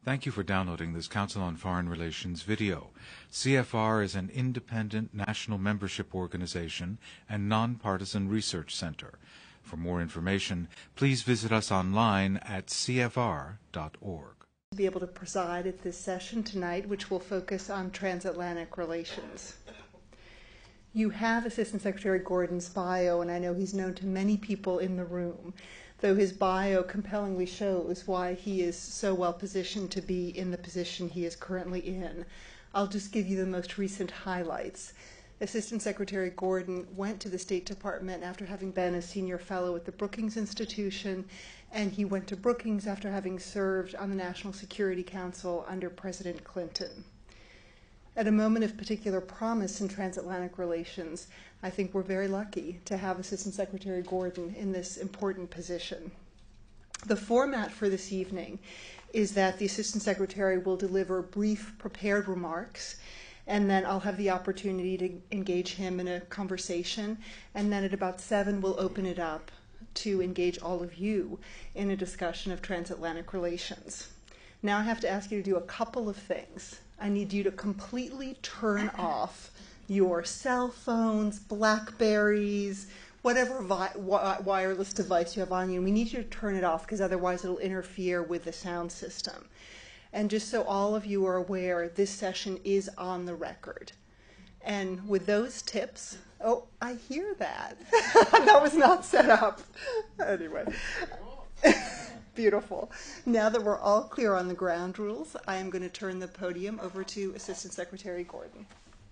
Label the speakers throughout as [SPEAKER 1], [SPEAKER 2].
[SPEAKER 1] Thank you for downloading this Council on Foreign Relations video. CFR is an independent national membership organization and nonpartisan research center. For more information, please visit us online at cfr.org.
[SPEAKER 2] To be able to preside at this session tonight, which will focus on transatlantic relations. You have Assistant Secretary Gordon's bio, and I know he's known to many people in the room, though his bio compellingly shows why he is so well positioned to be in the position he is currently in. I'll just give you the most recent highlights. Assistant Secretary Gordon went to the State Department after having been a senior fellow at the Brookings Institution, and he went to Brookings after having served on the National Security Council under President Clinton. At a moment of particular promise in transatlantic relations, I think we're very lucky to have Assistant Secretary Gordon in this important position. The format for this evening is that the Assistant Secretary will deliver brief prepared remarks, and then I'll have the opportunity to engage him in a conversation, and then at about 7 we'll open it up to engage all of you in a discussion of transatlantic relations. Now I have to ask you to do a couple of things. I need you to completely turn off your cell phones, Blackberries, whatever wireless device you have on you. We need you to turn it off because otherwise it'll interfere with the sound system. And just so all of you are aware, this session is on the record. And with those tips, oh, I hear that. That was not set up. Anyway. Beautiful. Now that we're all clear on the ground rules, I am going to turn the podium over to Assistant Secretary Gordon.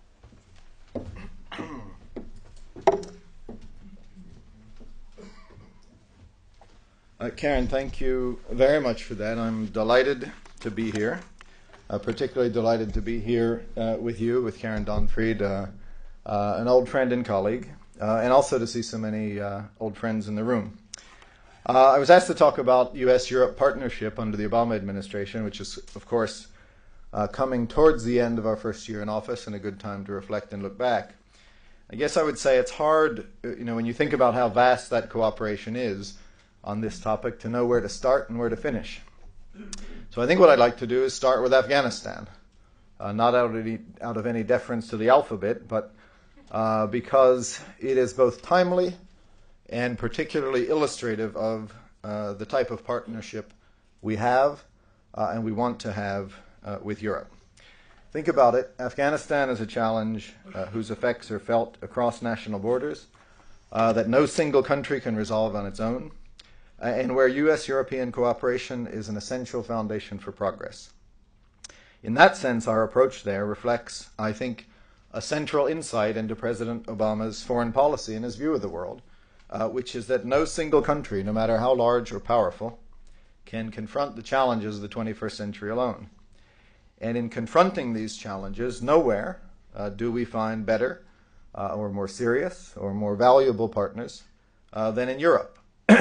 [SPEAKER 3] Karen, thank you very much for that. I'm delighted to be here, particularly delighted to be here with you, with Karen Donfried, an old friend and colleague, and also to see so many old friends in the room. I was asked to talk about U.S. Europe Partnership under the Obama administration, which is, of course, coming towards the end of our first year in office and a good time to reflect and look back. I guess I would say it's hard, when you think about how vast that cooperation is on this topic, to know where to start and where to finish. So I think what I'd like to do is start with Afghanistan, not out of any deference to the alphabet, but because it is both timely and particularly illustrative of the type of partnership we have and we want to have with Europe. Think about it. Afghanistan is a challenge whose effects are felt across national borders, that no single country can resolve on its own, and where U.S. European cooperation is an essential foundation for progress. In that sense, our approach there reflects, I think, a central insight into President Obama's foreign policy and his view of the world, which is that no single country, no matter how large or powerful, can confront the challenges of the 21st century alone. And in confronting these challenges, nowhere do we find better or more serious or more valuable partners than in Europe,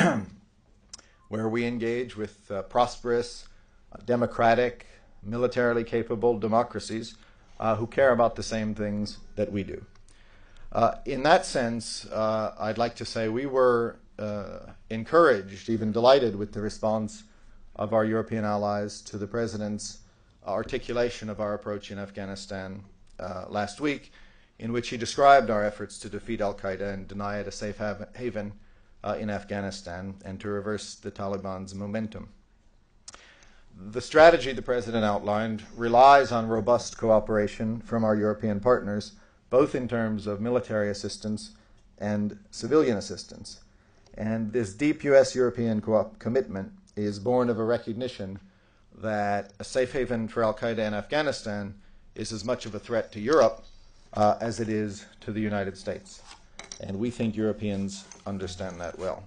[SPEAKER 3] where we engage with prosperous, democratic, militarily capable democracies who care about the same things that we do. In that sense, I'd like to say we were encouraged, even delighted with the response of our European allies to the President's articulation of our approach in Afghanistan last week, in which he described our efforts to defeat al-Qaeda and deny it a safe haven in Afghanistan and to reverse the Taliban's momentum. The strategy the President outlined relies on robust cooperation from our European partners, both in terms of military assistance and civilian assistance. And this deep U.S. European commitment is born of a recognition that a safe haven for al-Qaeda in Afghanistan is as much of a threat to Europe as it is to the United States. And we think Europeans understand that well.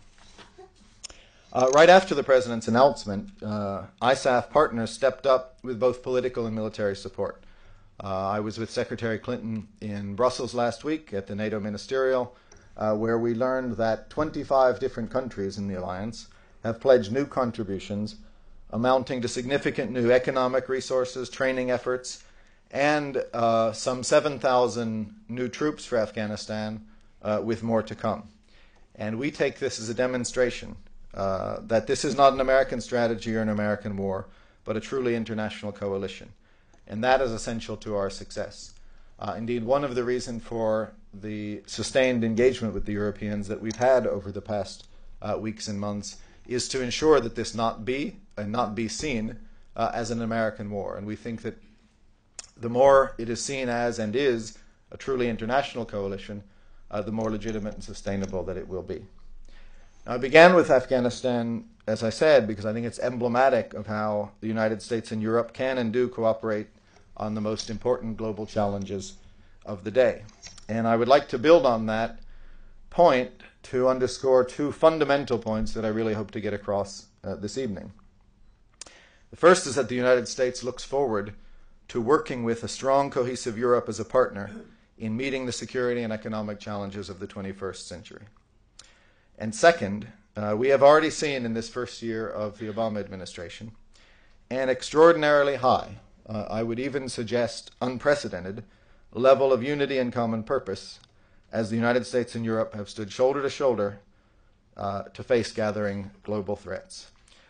[SPEAKER 3] Right after the President's announcement, ISAF partners stepped up with both political and military support. I was with Secretary Clinton in Brussels last week at the NATO Ministerial, where we learned that 25 different countries in the alliance have pledged new contributions amounting to significant new economic resources, training efforts, and some 7,000 new troops for Afghanistan, with more to come. And we take this as a demonstration that this is not an American strategy or an American war, but a truly international coalition. And that is essential to our success. Indeed, one of the reasons for the sustained engagement with the Europeans that we've had over the past weeks and months is to ensure that this not be seen as an American war. And we think that the more it is seen as and is a truly international coalition, the more legitimate and sustainable that it will be. Now, I began with Afghanistan, as I said, because I think it's emblematic of how the United States and Europe can and do cooperate on the most important global challenges of the day. And I would like to build on that point to underscore two fundamental points that I really hope to get across this evening. The first is that the United States looks forward to working with a strong, cohesive Europe as a partner in meeting the security and economic challenges of the 21st century. And second, we have already seen in this first year of the Obama administration an extraordinarily high, I would even suggest unprecedented, level of unity and common purpose as the United States and Europe have stood shoulder to shoulder to face gathering global threats.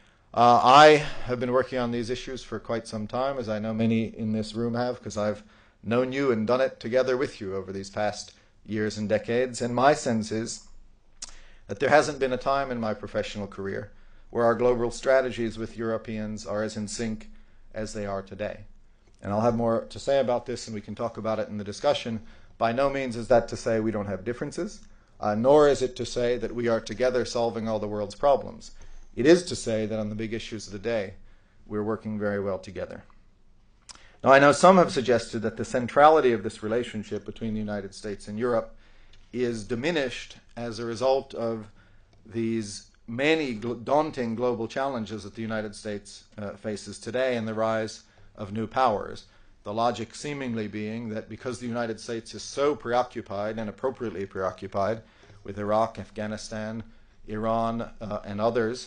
[SPEAKER 3] I have been working on these issues for quite some time, as I know many in this room have, because I've known you and done it together with you over these past years and decades. And my sense is that there hasn't been a time in my professional career where our global strategies with Europeans are as in sync as they are today. And I'll have more to say about this, and we can talk about it in the discussion. By no means is that to say we don't have differences, nor is it to say that we are together solving all the world's problems. It is to say that on the big issues of the day, we're working very well together. Now, I know some have suggested that the centrality of this relationship between the United States and Europe is diminished as a result of these many daunting global challenges that the United States faces today and the rise of new powers. The logic seemingly being that because the United States is so preoccupied, and appropriately preoccupied, with Iraq, Afghanistan, Iran, and others,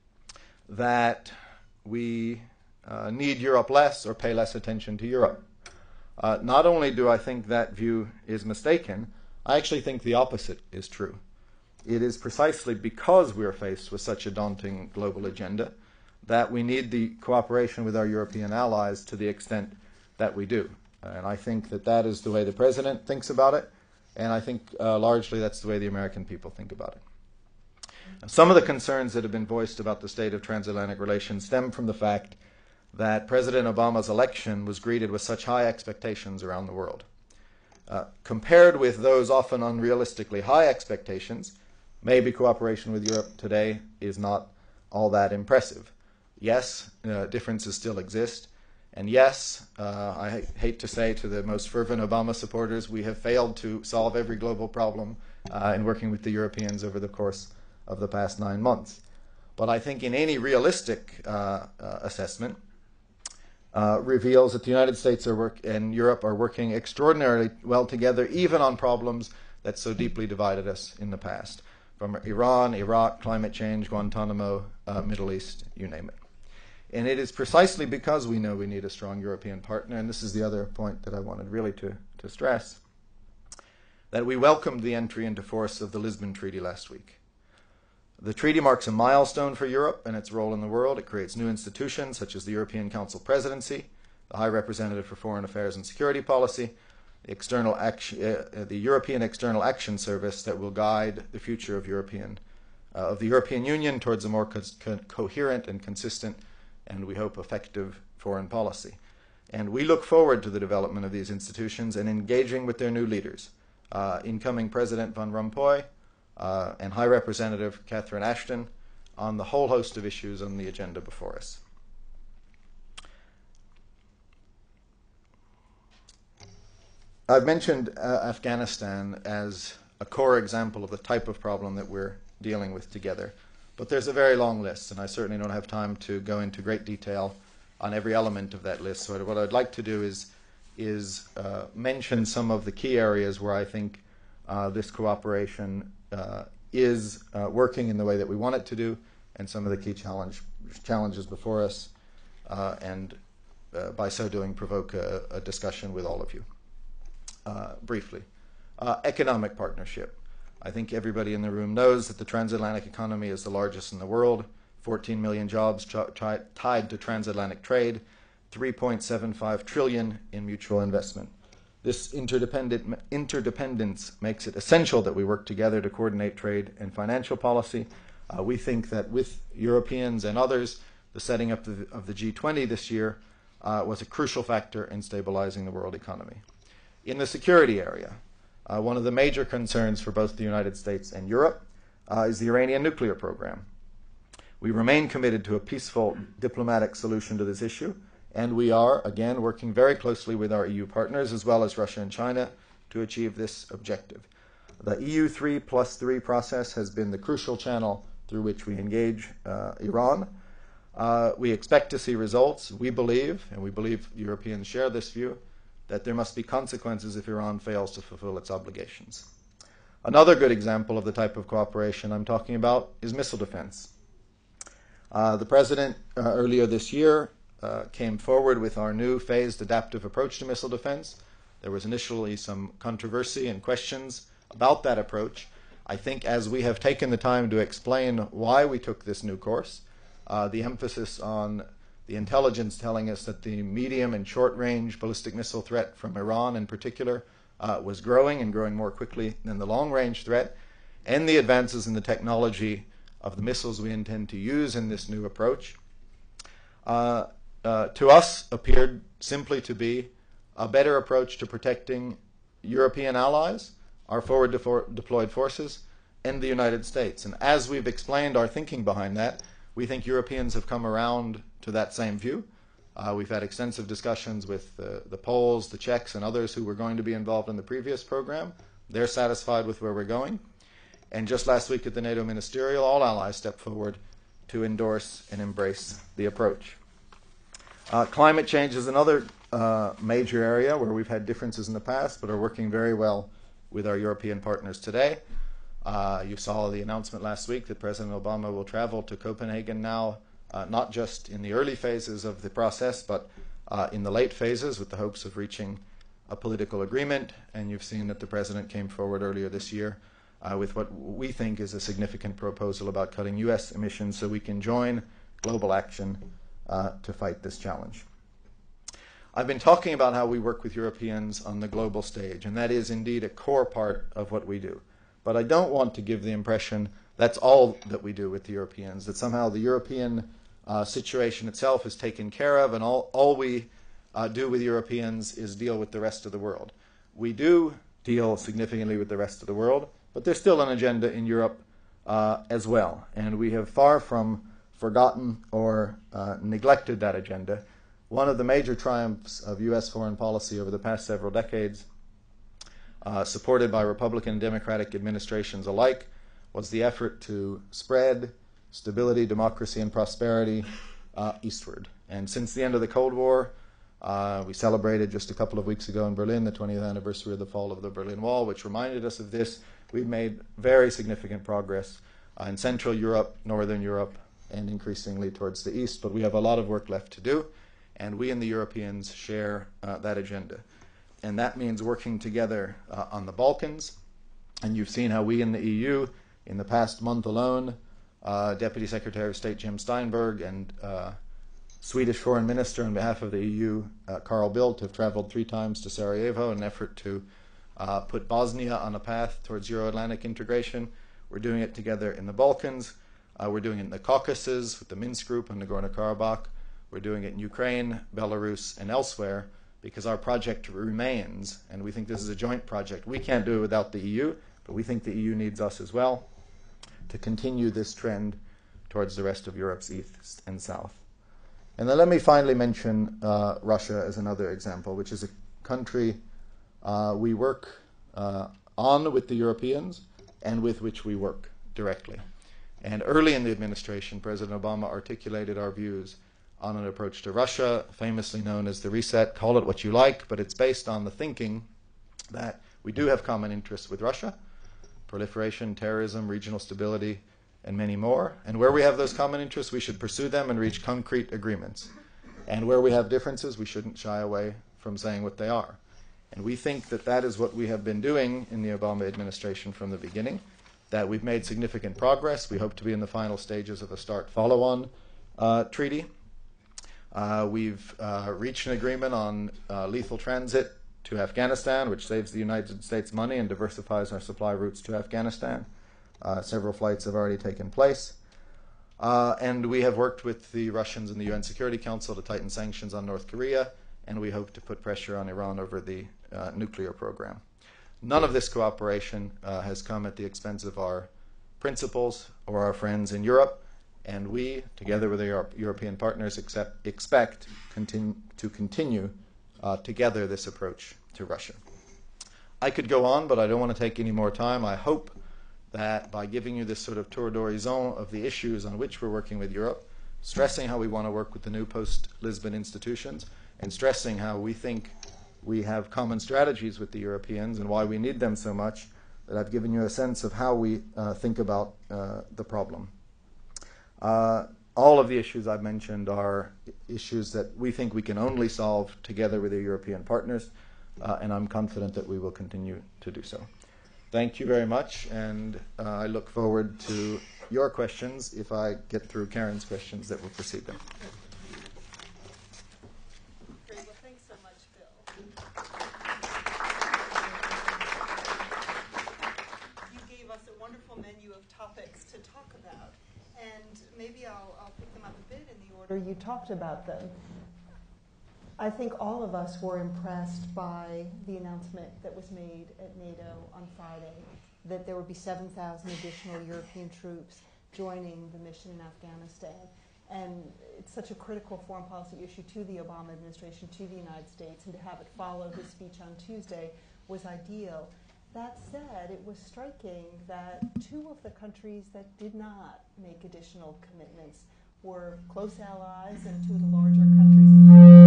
[SPEAKER 3] that we need Europe less or pay less attention to Europe. Not only do I think that view is mistaken, I actually think the opposite is true. It is precisely because we are faced with such a daunting global agenda that we need the cooperation with our European allies to the extent that we do. And I think that that is the way the President thinks about it, and I think largely that's the way the American people think about it. Now, some of the concerns that have been voiced about the state of transatlantic relations stem from the fact that President Obama's election was greeted with such high expectations around the world. Compared with those often unrealistically high expectations, maybe cooperation with Europe today is not all that impressive. Yes, differences still exist. And yes, I hate to say to the most fervent Obama supporters, we have failed to solve every global problem in working with the Europeans over the course of the past 9 months. But I think in any realistic assessment, reveals that the United States and Europe are working extraordinarily well together, even on problems that so deeply divided us in the past, from Iran, Iraq, climate change, Guantanamo, Middle East, you name it. And it is precisely because we know we need a strong European partner, and this is the other point that I wanted really to stress, that we welcomed the entry into force of the Lisbon Treaty last week. The treaty marks a milestone for Europe and its role in the world. It creates new institutions such as the European Council Presidency, the High Representative for Foreign Affairs and Security Policy, the European External Action Service that will guide the future of the European Union towards a more coherent and consistent and, we hope, effective foreign policy. And we look forward to the development of these institutions and engaging with their new leaders, incoming President Van Rompuy, and High Representative Catherine Ashton, on the whole host of issues on the agenda before us. I've mentioned Afghanistan as a core example of the type of problem that we're dealing with together. But there's a very long list, and I certainly don't have time to go into great detail on every element of that list. So what I'd like to do is mention some of the key areas where I think this cooperation is working in the way that we want it to do, and some of the key challenges before us, and by so doing provoke a discussion with all of you. Briefly, economic partnership. I think everybody in the room knows that the transatlantic economy is the largest in the world, 14 million jobs tied to transatlantic trade, 3.75 trillion in mutual investment. This interdependence makes it essential that we work together to coordinate trade and financial policy. We think that with Europeans and others, the setting up of the G20 this year was a crucial factor in stabilizing the world economy. In the security area, one of the major concerns for both the United States and Europe is the Iranian nuclear program. We remain committed to a peaceful diplomatic solution to this issue, and we are, again, working very closely with our EU partners as well as Russia and China to achieve this objective. The EU 3+3 process has been the crucial channel through which we engage Iran. We expect to see results. We believe, and we believe Europeans share this view, that there must be consequences if Iran fails to fulfill its obligations. Another good example of the type of cooperation I'm talking about is missile defense. The President earlier this year came forward with our new phased adaptive approach to missile defense. There was initially some controversy and questions about that approach. I think as we have taken the time to explain why we took this new course, the emphasis on the intelligence telling us that the medium and short-range ballistic missile threat from Iran in particular was growing and growing more quickly than the long-range threat, and the advances in the technology of the missiles we intend to use in this new approach, to us appeared simply to be a better approach to protecting European allies, our forward deployed forces, and the United States. And as we've explained our thinking behind that, we think Europeans have come around to that same view. We've had extensive discussions with the Poles, the Czechs, and others who were going to be involved in the previous program. They're satisfied with where we're going. And just last week at the NATO Ministerial, all allies stepped forward to endorse and embrace the approach. Climate change is another major area where we've had differences in the past, but are working very well with our European partners today. You saw the announcement last week that President Obama will travel to Copenhagen now, not just in the early phases of the process, but in the late phases with the hopes of reaching a political agreement. And you've seen that the President came forward earlier this year with what we think is a significant proposal about cutting U.S. emissions so we can join global action to fight this challenge. I've been talking about how we work with Europeans on the global stage, and that is indeed a core part of what we do. But I don't want to give the impression that's all that we do with the Europeans, that somehow the European situation itself is taken care of and all we do with Europeans is deal with the rest of the world. We do deal significantly with the rest of the world, but there's still an agenda in Europe as well. And we have far from forgotten or neglected that agenda. One of the major triumphs of U.S. foreign policy over the past several decades, supported by Republican and Democratic administrations alike, was the effort to spread stability, democracy, and prosperity eastward. And since the end of the Cold War, we celebrated just a couple of weeks ago in Berlin the 20th anniversary of the fall of the Berlin Wall, which reminded us of this. We've made very significant progress in Central Europe, Northern Europe, and increasingly towards the east, but we have a lot of work left to do, and we and the Europeans share that agenda. And that means working together on the Balkans, and you've seen how we in the EU, in the past month alone, Deputy Secretary of State Jim Steinberg and Swedish Foreign Minister on behalf of the EU, Carl Bildt, have traveled 3 times to Sarajevo in an effort to put Bosnia on a path towards Euro-Atlantic integration. We're doing it together in the Balkans. We're doing it in the Caucasus with the Minsk Group and Nagorno-Karabakh. We're doing it in Ukraine, Belarus, and elsewhere because our project remains, and we think this is a joint project. We can't do it without the EU, but we think the EU needs us as well to continue this trend towards the rest of Europe's east and south. And then let me finally mention Russia as another example, which is a country we work on with the Europeans and with which we work directly. And early in the administration, President Obama articulated our views on an approach to Russia, famously known as the reset. Call it what you like, but it's based on the thinking that we do have common interests with Russia: proliferation, terrorism, regional stability, and many more. And where we have those common interests, we should pursue them and reach concrete agreements. And where we have differences, we shouldn't shy away from saying what they are. And we think that that is what we have been doing in the Obama administration from the beginning. that we've made significant progress. We hope to be in the final stages of a START follow-on treaty. We've reached an agreement on lethal transit to Afghanistan, which saves the United States money and diversifies our supply routes to Afghanistan. Several flights have already taken place. And we have worked with the Russians in the UN Security Council to tighten sanctions on North Korea, and we hope to put pressure on Iran over the nuclear program. None of this cooperation has come at the expense of our principles or our friends in Europe, and we, together with our European partners, expect to continue together this approach to Russia. I could go on, but I don't want to take any more time. I hope that by giving you this sort of tour d'horizon of the issues on which we're working with Europe, stressing how we want to work with the new post-Lisbon institutions, and stressing how we think we have common strategies with the Europeans and why we need them so much, that I've given you a sense of how we think about the problem. All of the issues I've mentioned are issues that we think we can only solve together with our European partners, and I'm confident that we will continue to do so. Thank you very much, and I look forward to your questions. If I get through Karen's questions, that will precede them.
[SPEAKER 2] Great. Well, thanks so much, Phil. You gave us a wonderful menu of topics to talk about, and maybe I'll pick them up a bit in the order you talked about them. I think all of us were impressed by the announcement that was made at NATO on Friday that there would be 7,000 additional European troops joining the mission in Afghanistan. And it's such a critical foreign policy issue to the Obama administration, to the United States, and to have it follow his speech on Tuesday was ideal. That said, it was striking that two of the countries that did not make additional commitments were close allies and two of the larger countries in Europe.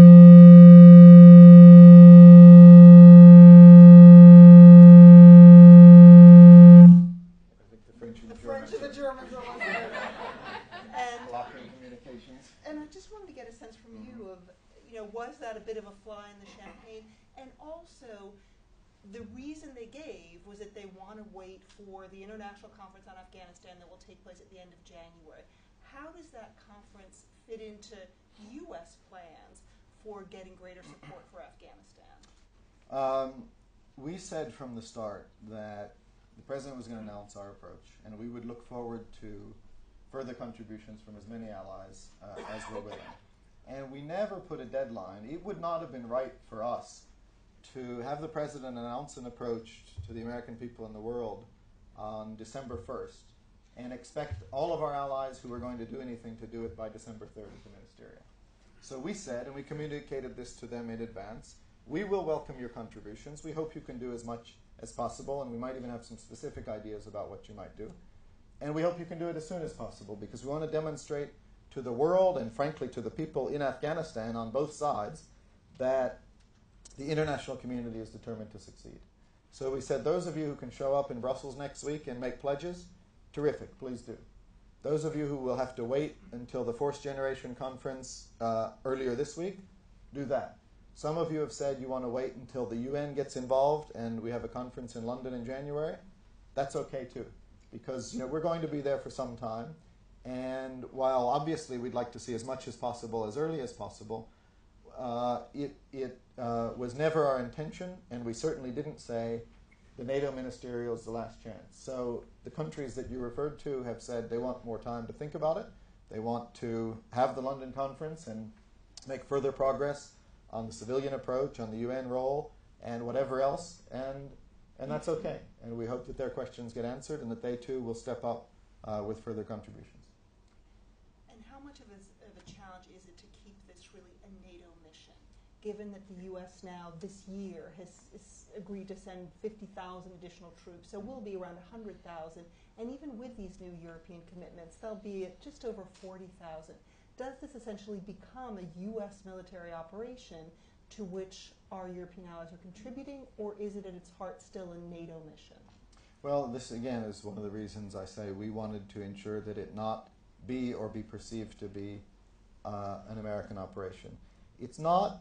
[SPEAKER 2] Germans are listening.
[SPEAKER 3] Blocking communications.
[SPEAKER 2] And I just wanted to get a sense from you of, was that a bit of a fly in the champagne? And also, the reason they gave was that they want to wait for the international conference on Afghanistan that will take place at the end of January. How does that conference fit into U.S. plans for getting greater support for Afghanistan?
[SPEAKER 3] We said from the start that the President was going to announce our approach, and we would look forward to further contributions from as many allies as were willing. And we never put a deadline. It would not have been right for us to have the President announce an approach to the American people and the world on December 1st and expect all of our allies who were going to do anything to do it by December 3rd at the Ministerial. So we said, and we communicated this to them in advance, we will welcome your contributions. We hope you can do as much as possible, and we might even have some specific ideas about what you might do. And we hope you can do it as soon as possible, because we want to demonstrate to the world and, frankly, to the people in Afghanistan on both sides that the international community is determined to succeed. So we said, those of you who can show up in Brussels next week and make pledges, terrific, please do. Those of you who will have to wait until the Fourth Generation Conference earlier this week, do that. Some of you have said you want to wait until the UN gets involved and we have a conference in London in January. That's okay too, because we're going to be there for some time. And while obviously we'd like to see as much as possible as early as possible, it was never our intention, and we certainly didn't say the NATO ministerial is the last chance. So the countries that you referred to have said they want more time to think about it. They want to have the London conference and make further progress on the civilian approach, on the UN role, and whatever else, and that's okay. And we hope that their questions get answered and that they too will step up with further contributions.
[SPEAKER 2] And how much of a challenge is it to keep this really a NATO mission, given that the U.S. now this year has agreed to send 50,000 additional troops, so we'll be around 100,000, and even with these new European commitments, they'll be at just over 40,000. Does this essentially become a U.S. military operation to which our European allies are contributing, or is it at its heart still a NATO mission?
[SPEAKER 3] Well, this again is one of the reasons I say we wanted to ensure that it not be or be perceived to be an American operation. It's not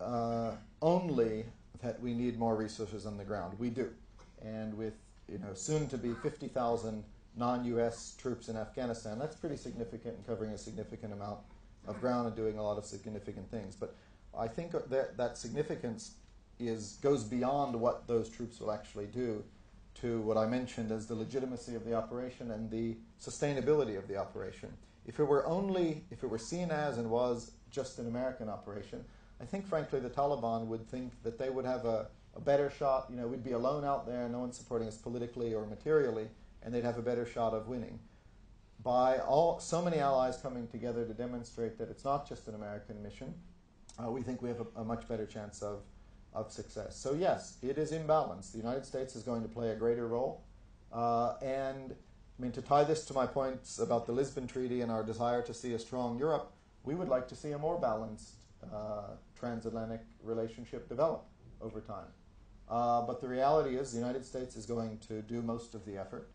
[SPEAKER 3] only that we need more resources on the ground. We do. And with soon to be 50,000 non-U.S. troops in Afghanistan. That's pretty significant and covering a significant amount of ground and doing a lot of significant things. But I think that significance goes beyond what those troops will actually do to what I mentioned as the legitimacy of the operation and the sustainability of the operation. If it were seen as and was just an American operation, I think frankly the Taliban would think that they would have a better shot. We'd be alone out there, no one's supporting us politically or materially, and they'd have a better shot of winning. By so many allies coming together to demonstrate that it's not just an American mission, we think we have a much better chance of success. So yes, it is imbalanced. The United States is going to play a greater role. And to tie this to my points about the Lisbon Treaty and our desire to see a strong Europe, we would like to see a more balanced transatlantic relationship develop over time. But the reality is the United States is going to do most of the effort.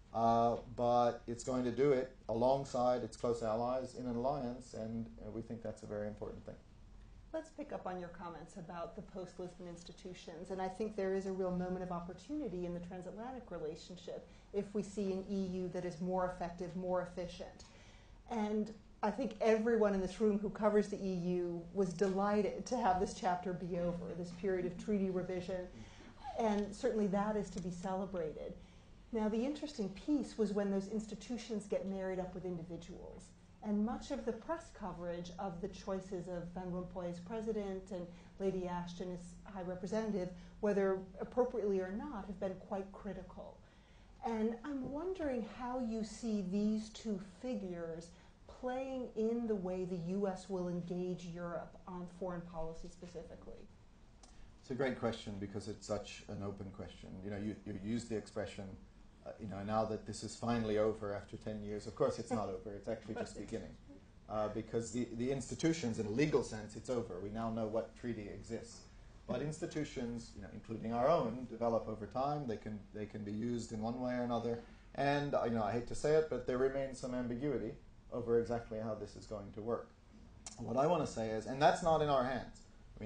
[SPEAKER 3] But it's going to do it alongside its close allies in an alliance, and we think that's a very important thing.
[SPEAKER 2] Let's pick up on your comments about the post-Lisbon institutions, and I think there is a real moment of opportunity in the transatlantic relationship if we see an EU that is more effective, more efficient. And I think everyone in this room who covers the EU was delighted to have this chapter be over, this period of treaty revision, and certainly that is to be celebrated. Now, the interesting piece was when those institutions get married up with individuals. And much of the press coverage of the choices of Van Rompuy as president and Lady Ashton as High Representative, whether appropriately or not, have been quite critical. And I'm wondering how you see these two figures playing in the way the U.S. will engage Europe on foreign policy specifically.
[SPEAKER 3] It's a great question because it's such an open question. You use the expression, now that this is finally over after 10 years. Of course, it's not over. It's actually just beginning. Because the institutions, in a legal sense, it's over. We now know what treaty exists. But institutions, including our own, develop over time. They can be used in one way or another. And I hate to say it, but there remains some ambiguity over exactly how this is going to work. What I want to say is, and that's not in our hands.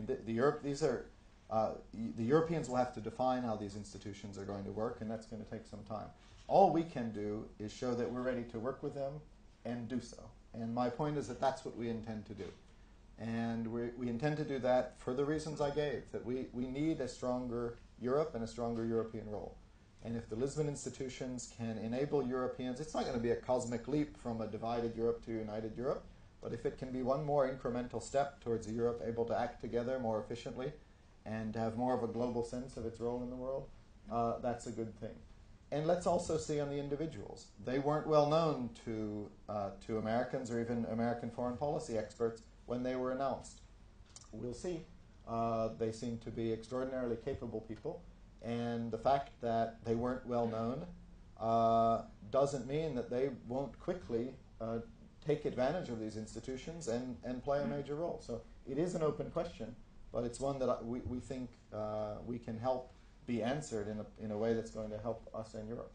[SPEAKER 3] The Europeans will have to define how these institutions are going to work, and that's going to take some time. All we can do is show that we're ready to work with them and do so. And my point is that that's what we intend to do. And we intend to do that for the reasons I gave, that we need a stronger Europe and a stronger European role. And if the Lisbon institutions can enable Europeans, it's not going to be a cosmic leap from a divided Europe to a united Europe, but if it can be one more incremental step towards a Europe able to act together more efficiently and have more of a global sense of its role in the world, that's a good thing. And let's also see on the individuals. They weren't well known to Americans or even American foreign policy experts when they were announced. We'll see. They seem to be extraordinarily capable people, and the fact that they weren't well known doesn't mean that they won't quickly take advantage of these institutions and play a major role. So it is an open question, but it's one that we think we can help be answered in a way that's going to help us in Europe.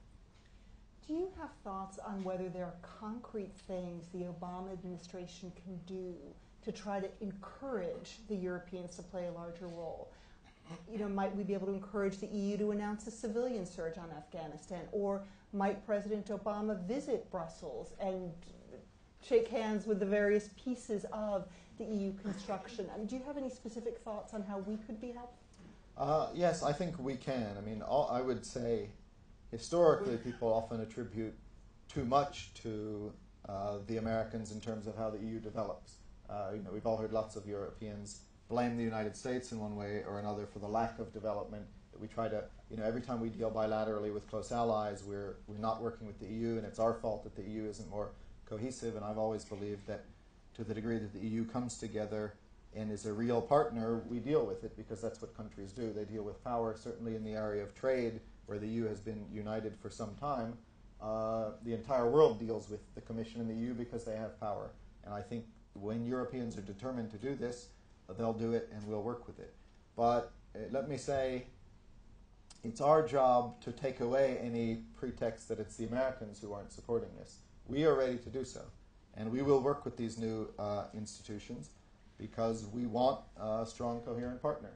[SPEAKER 2] Do you have thoughts on whether there are concrete things the Obama administration can do to try to encourage the Europeans to play a larger role? Might we be able to encourage the EU to announce a civilian surge on Afghanistan? Or might President Obama visit Brussels and shake hands with the various pieces of the EU construction? Do you have any specific thoughts on how we could be helpful?
[SPEAKER 3] Yes, I think we can. I would say historically people often attribute too much to the Americans in terms of how the EU develops. We've all heard lots of Europeans blame the United States in one way or another for the lack of development. That we try to, every time we deal bilaterally with close allies, we're not working with the EU, and it's our fault that the EU isn't more cohesive. And I've always believed that to the degree that the EU comes together and is a real partner, we deal with it because that's what countries do. They deal with power, certainly in the area of trade, where the EU has been united for some time. The entire world deals with the Commission and the EU because they have power. And I think when Europeans are determined to do this, they'll do it and we'll work with it. But let me say, it's our job to take away any pretext that it's the Americans who aren't supporting this. We are ready to do so. And we will work with these new institutions because we want a strong, coherent partner.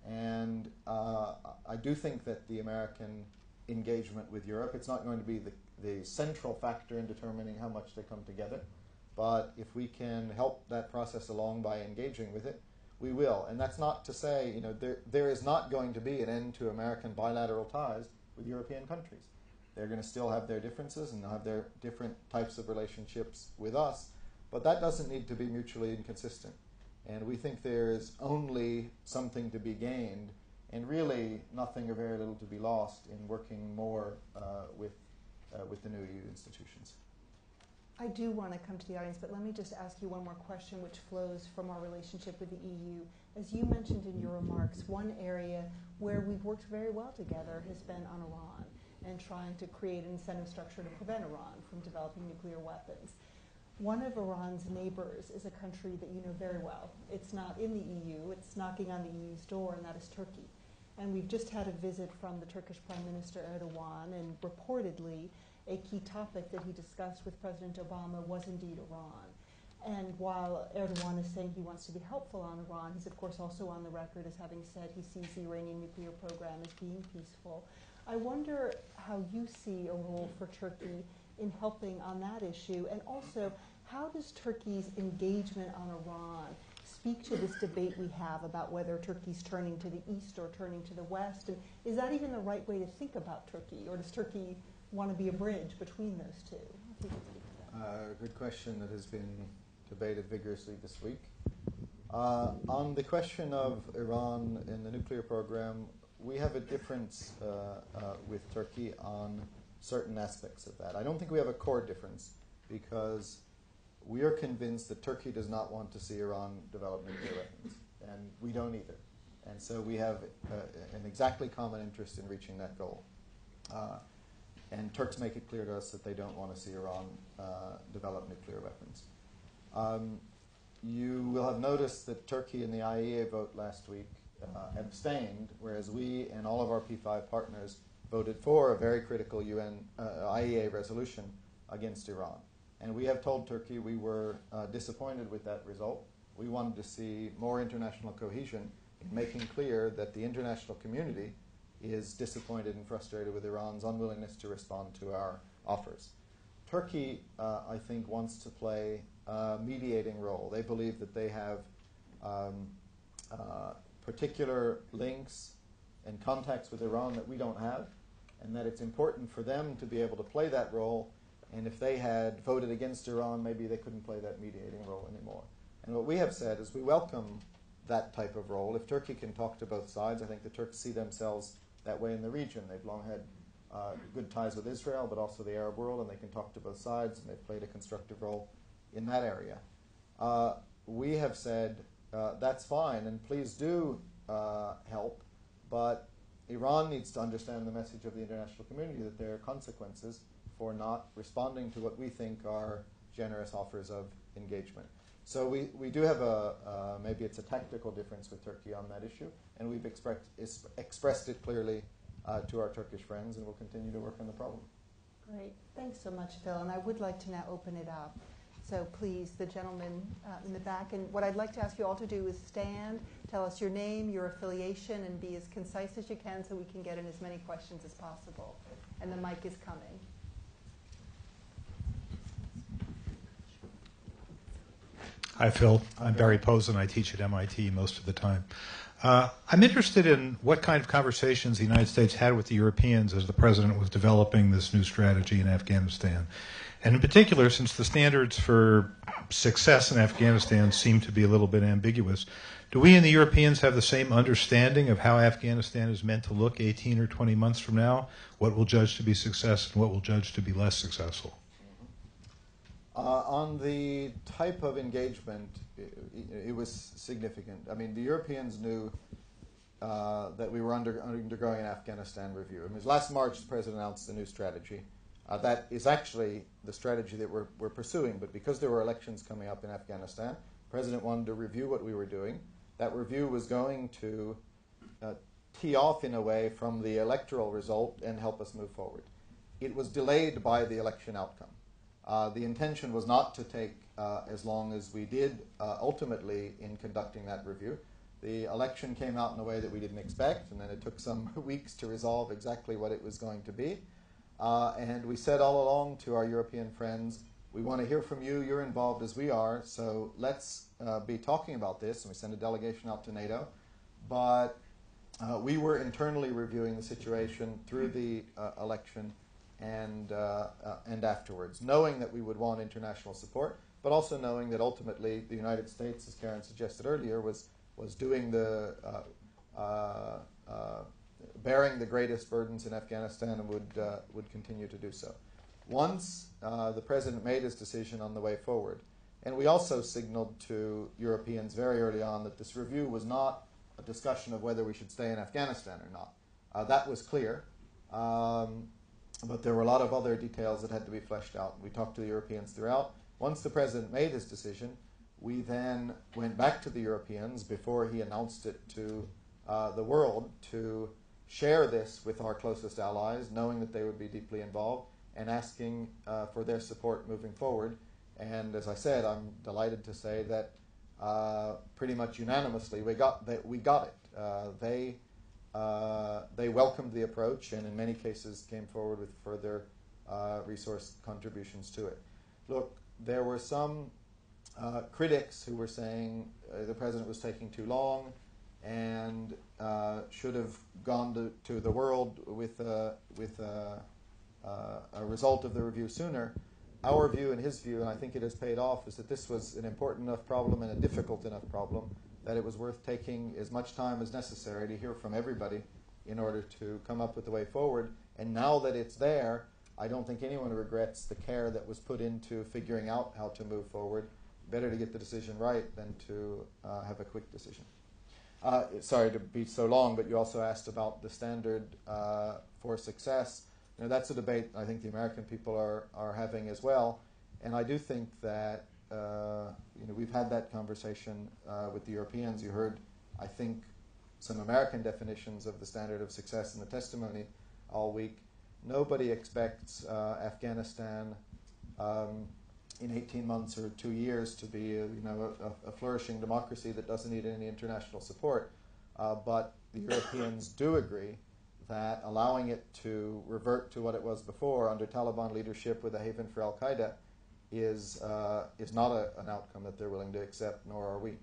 [SPEAKER 3] And I do think that the American engagement with Europe, it's not going to be the central factor in determining how much they come together. But if we can help that process along by engaging with it, we will. And that's not to say, there is not going to be an end to American bilateral ties with European countries. They're going to still have their differences and have their different types of relationships with us, but that doesn't need to be mutually inconsistent. And we think there is only something to be gained and really nothing or very little to be lost in working more with the new EU institutions.
[SPEAKER 2] I do want to come to the audience, but let me just ask you one more question which flows from our relationship with the EU. As you mentioned in your remarks, one area where we've worked very well together has been on Iran and trying to create an incentive structure to prevent Iran from developing nuclear weapons. One of Iran's neighbors is a country that you know very well. It's not in the EU, it's knocking on the EU's door, and that is Turkey. And we've just had a visit from the Turkish Prime Minister Erdogan, and reportedly a key topic that he discussed with President Obama was indeed Iran. And while Erdogan is saying he wants to be helpful on Iran, he's of course also on the record as having said he sees the Iranian nuclear program as being peaceful. I wonder how you see a role for Turkey in helping on that issue, and also how does Turkey's engagement on Iran speak to this debate we have about whether Turkey's turning to the east or turning to the west? And is that even the right way to think about Turkey, or does Turkey want to be a bridge between those two? If you could speak to that.
[SPEAKER 3] Good question that has been debated vigorously this week. On the question of Iran and the nuclear program, we have a difference with Turkey on certain aspects of that. I don't think we have a core difference because we are convinced that Turkey does not want to see Iran develop nuclear weapons, and we don't either. And so we have an exactly common interest in reaching that goal. And Turks make it clear to us that they don't want to see Iran develop nuclear weapons. You will have noticed that Turkey in the IAEA vote last week abstained, whereas we and all of our P5 partners voted for a very critical IAEA resolution against Iran. And we have told Turkey we were disappointed with that result. We wanted to see more international cohesion in making clear that the international community is disappointed and frustrated with Iran's unwillingness to respond to our offers. Turkey, I think, wants to play a mediating role. They believe that they have particular links and contacts with Iran that we don't have, and that it's important for them to be able to play that role. And if they had voted against Iran, maybe they couldn't play that mediating role anymore. And what we have said is we welcome that type of role. If Turkey can talk to both sides, I think the Turks see themselves that way in the region. They've long had good ties with Israel, but also the Arab world, and they can talk to both sides, and they've played a constructive role in that area. We have said, that's fine, and please do help, but Iran needs to understand the message of the international community that there are consequences for not responding to what we think are generous offers of engagement. So we do have maybe it's a tactical difference with Turkey on that issue, and we've expressed it clearly to our Turkish friends, and we'll continue to work on the problem.
[SPEAKER 2] Great. Thanks so much, Phil. And I would like to now open it up. So please, the gentleman in the back. And what I'd like to ask you all to do is stand, tell us your name, your affiliation, and be as concise as you can so we can get in as many questions as possible. And the mic is coming.
[SPEAKER 4] Hi, Phil. I'm Barry Posen. I teach at MIT most of the time. I'm interested in what kind of conversations the United States had with the Europeans as the president was developing this new strategy in Afghanistan. And in particular, since the standards for success in Afghanistan seem to be a little bit ambiguous, do we and the Europeans have the same understanding of how Afghanistan is meant to look 18 or 20 months from now? What will judge to be success and what will judge to be less successful?
[SPEAKER 3] On the type of engagement, it was significant. I mean, the Europeans knew that we were undergoing an Afghanistan review. I mean, last March, the President announced the new strategy. That is actually the strategy that we're pursuing, but because there were elections coming up in Afghanistan, the President wanted to review what we were doing. That review was going to tee off, in a way, from the electoral result and help us move forward. It was delayed by the election outcome. The intention was not to take as long as we did ultimately in conducting that review. The election came out in a way that we didn't expect, and then it took some weeks to resolve exactly what it was going to be. And we said all along to our European friends, we want to hear from you. You're involved as we are, so let's be talking about this. And we sent a delegation out to NATO. But we were internally reviewing the situation through the election and afterwards, knowing that we would want international support, but also knowing that ultimately the United States, as Karen suggested earlier, was doing the bearing the greatest burdens in Afghanistan and would continue to do so. Once the President made his decision on the way forward, and we also signaled to Europeans very early on that this review was not a discussion of whether we should stay in Afghanistan or not. That was clear, but there were a lot of other details that had to be fleshed out. We talked to the Europeans throughout. Once the President made his decision, we then went back to the Europeans before he announced it to the world to share this with our closest allies, knowing that they would be deeply involved, and asking for their support moving forward. And as I said, I'm delighted to say that pretty much unanimously we got it. They welcomed the approach, and in many cases came forward with further resource contributions to it. Look, there were some critics who were saying the President was taking too long and should have gone to the world with a result of the review sooner. Our view and his view, and I think it has paid off, is that this was an important enough problem and a difficult enough problem that it was worth taking as much time as necessary to hear from everybody in order to come up with the way forward. And now that it's there, I don't think anyone regrets the care that was put into figuring out how to move forward. Better to get the decision right than to have a quick decision. Sorry to be so long, but you also asked about the standard for success. You know, that's a debate I think the American people are having as well. And I do think that we've had that conversation with the Europeans. You heard, I think, some American definitions of the standard of success in the testimony all week. Nobody expects Afghanistan in 18 months or 2 years to be a flourishing democracy that doesn't need any international support. But the Europeans do agree that allowing it to revert to what it was before under Taliban leadership with a haven for al-Qaeda is not an outcome that they're willing to accept, nor are we.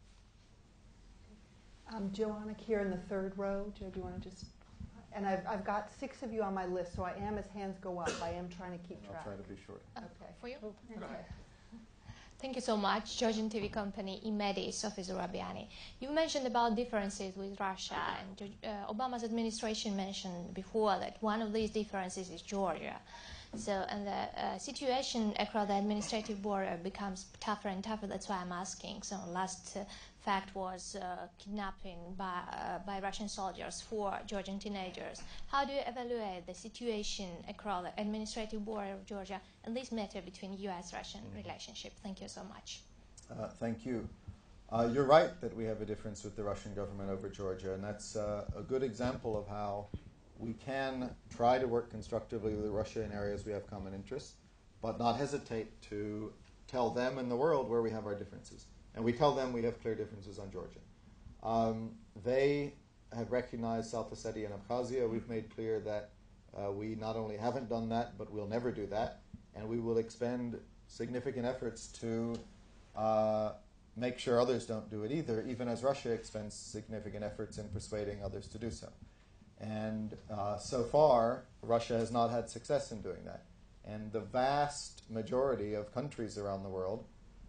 [SPEAKER 2] Joanna here in the third row. Joe, do you want to just... And I've got 6 of you on my list, so I am, as hands go up, I am trying to keep track.
[SPEAKER 3] I'll try to be short.
[SPEAKER 2] Okay.
[SPEAKER 5] For you?
[SPEAKER 2] Okay.
[SPEAKER 5] Thank you so much. Georgian TV company Imedis, Officer Rabiani. You mentioned about differences with Russia, and Obama's administration mentioned before that one of these differences is Georgia. So, and the situation across the administrative border becomes tougher and tougher. That's why I'm asking. So, last fact was kidnapping by Russian soldiers 4 Georgian teenagers. How do you evaluate the situation across the administrative border of Georgia and this matter between U.S.-Russian relationship? Thank you so much.
[SPEAKER 3] Thank you. You're right that we have a difference with the Russian government over Georgia, and that's a good example of how we can try to work constructively with Russia in areas we have common interests, but not hesitate to tell them and the world where we have our differences. And we tell them we have clear differences on Georgia. They have recognized South Ossetia and Abkhazia. We've made clear that we not only haven't done that, but we'll never do that. And we will expend significant efforts to make sure others don't do it either, even as Russia expends significant efforts in persuading others to do so. And so far, Russia has not had success in doing that. And the vast majority of countries around the world,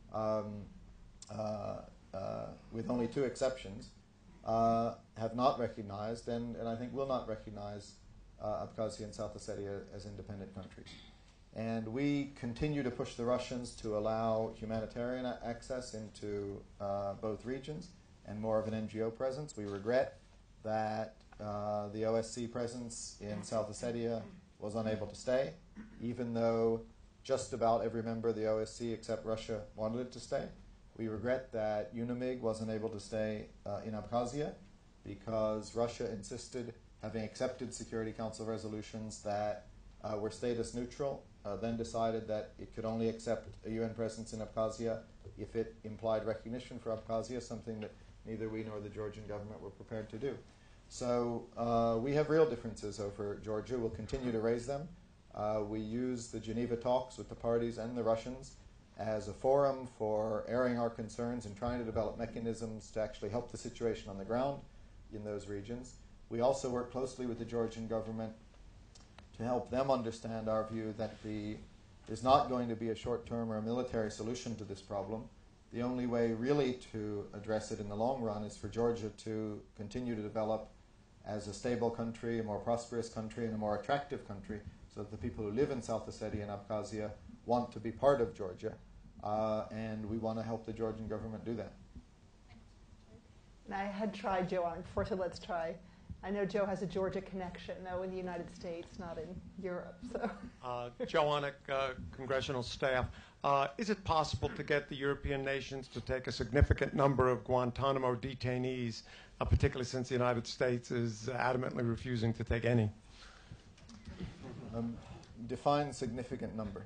[SPEAKER 3] with only 2 exceptions, have not recognized and I think will not recognize Abkhazia and South Ossetia as independent countries. And we continue to push the Russians to allow humanitarian access into both regions and more of an NGO presence. We regret that the OSCE presence in South Ossetia was unable to stay, even though just about every member of the OSCE except Russia wanted it to stay. We regret that UNAMIG wasn't able to stay in Abkhazia because Russia insisted, having accepted Security Council resolutions that were status neutral, then decided that it could only accept a UN presence in Abkhazia if it implied recognition for Abkhazia, something that neither we nor the Georgian government were prepared to do. So we have real differences over Georgia. We'll continue to raise them. We use the Geneva talks with the parties and the Russians as a forum for airing our concerns and trying to develop mechanisms to actually help the situation on the ground in those regions. We also work closely with the Georgian government to help them understand our view that there's not going to be a short-term or a military solution to this problem. The only way really to address it in the long run is for Georgia to continue to develop as a stable country, a more prosperous country, and a more attractive country, so that the people who live in South Ossetia and Abkhazia want to be part of Georgia, and we want to help the Georgian government do that.
[SPEAKER 2] And I had tried Joe on before, so let's try. I know Joe has a Georgia connection, though, in the United States, not in Europe. So,
[SPEAKER 6] Joe Onick, congressional staff. Is it possible to get the European nations to take a significant number of Guantanamo detainees, particularly since the United States is adamantly refusing to take any?
[SPEAKER 3] Define significant number.